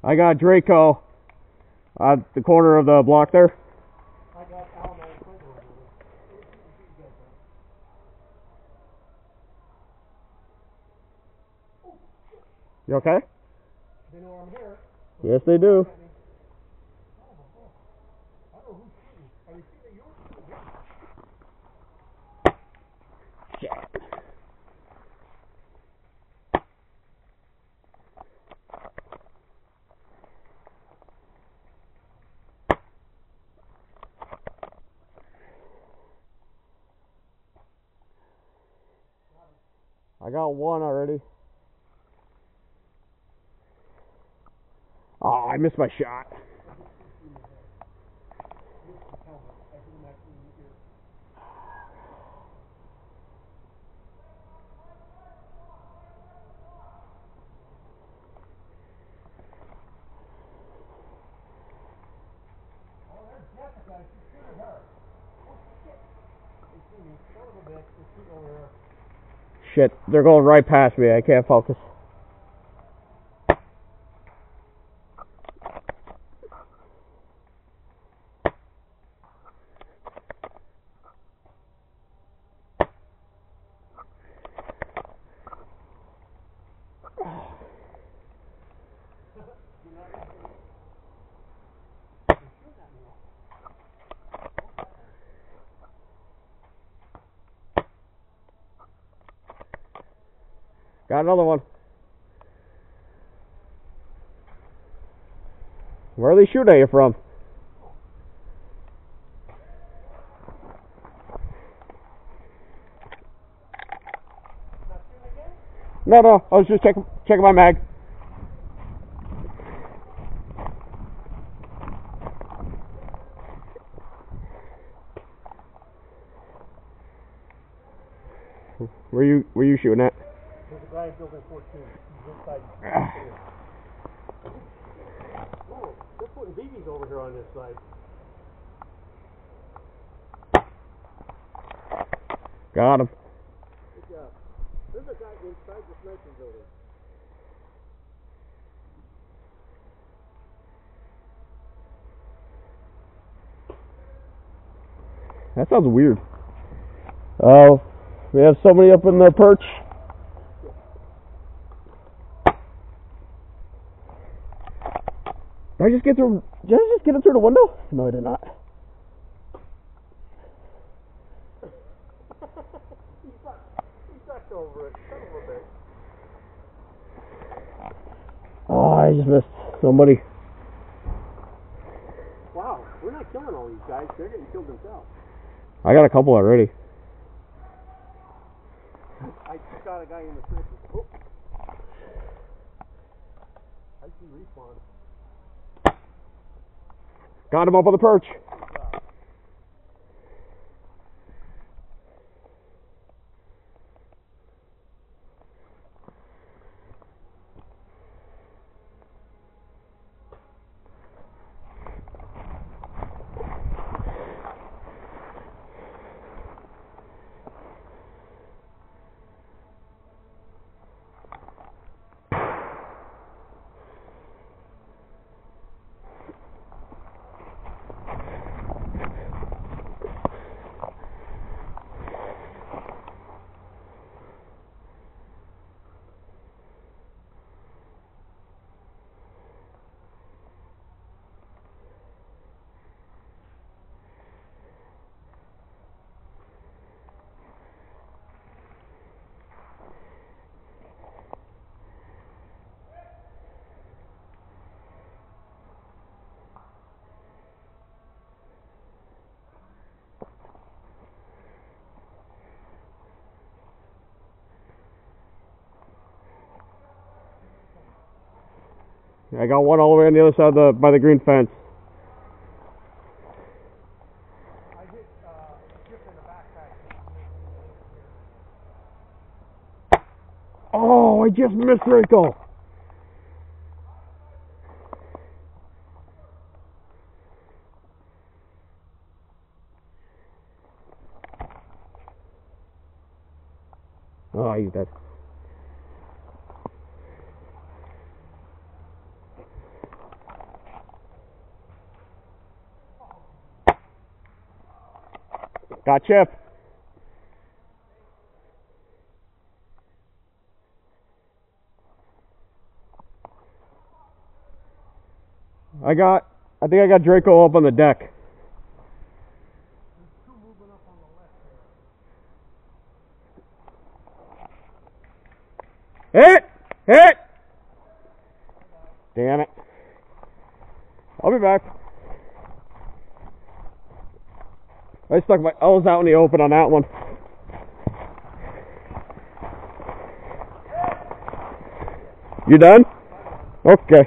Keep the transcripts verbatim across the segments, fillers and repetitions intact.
I got Draco at the corner of the block there. I got Alan and Frank over there. You okay? They know I'm here. Yes, they do. I don't know who's shooting. Are you shooting at yours? I got one already. Oh, I missed my shot. Shit, they're going right past me. I can't focus. Got another one. Where are they shooting at you from? No, no, I was just checking checking my mag. Where you where you shooting at? There's a guy in building fourteen. He's inside. Oh, they're putting B Bs over here on this side. Got him. Good job. There's a guy inside the sniper building. That sounds weird. Oh, we have somebody up in the perch. Did I just get through? Did I just get it through the window? No, I did not. he ducked. He ducked over it. Son of a bitch. Oh, I just missed somebody. Wow, we're not killing all these guys. They're getting killed themselves. I got a couple already. I shot a guy in the circle. Oh. I see respawn. Got him up on the perch. I got one all the way on the other side of the by the green fence. I hit uh, Chip in the backpack. Oh, I just missed Rico. Oh, he's dead. Got Chip. I got, I think I got Draco up on the deck. There's two moving up on the left. Hit! Hit! Damn it. I'll be back. I stuck my L's out in the open on that one. You done? Okay.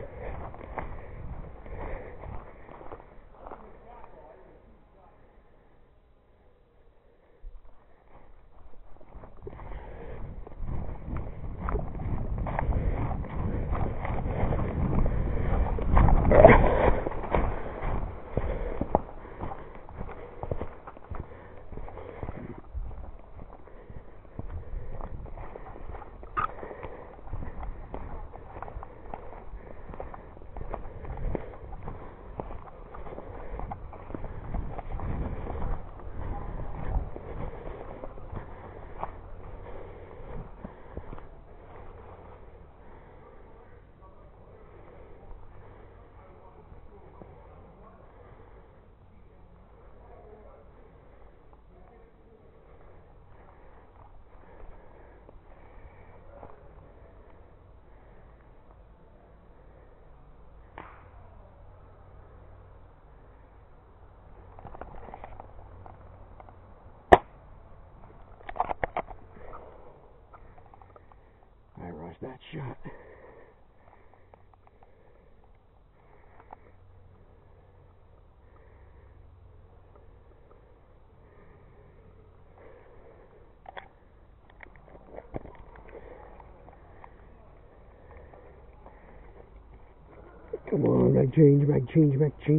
I rushed that shot. Come on, make change, make change, make change.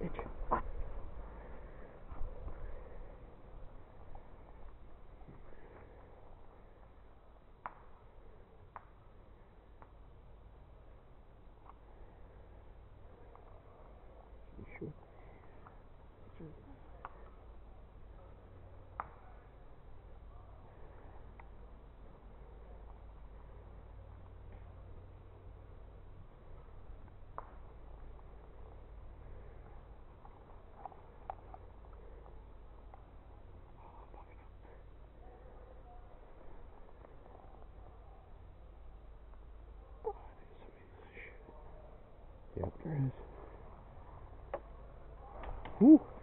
bitch. You sure? Yep, there is. Whew.